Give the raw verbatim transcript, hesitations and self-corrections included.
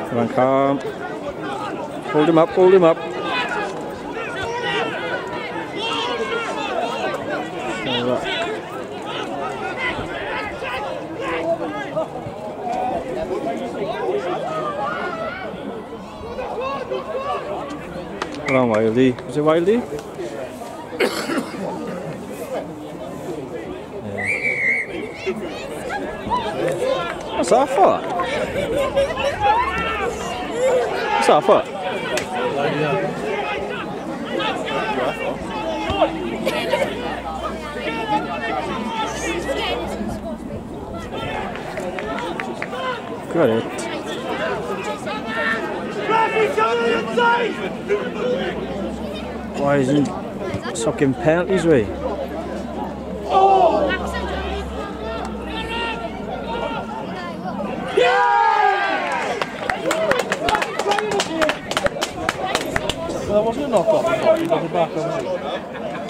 Come on, calm. Hold him up, hold him up. Come on, Wildy. Was it Wildy? Yeah. What's that for? What's that for? Got it. Why isn't sucking penalties away? Well, that wasn't a knock off, he got it back, wasn't it?